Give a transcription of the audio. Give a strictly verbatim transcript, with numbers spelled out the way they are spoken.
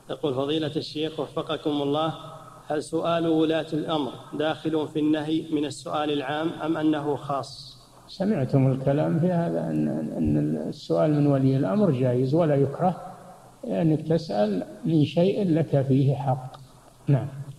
يقول فضيلة الشيخ وفقكم الله، هل سؤال ولاة الأمر داخل في النهي من السؤال العام أم أنه خاص؟ سمعتم الكلام في هذا، أن أن السؤال من ولي الأمر جائز ولا يكره، أنك تسأل من شيء لك فيه حق. نعم.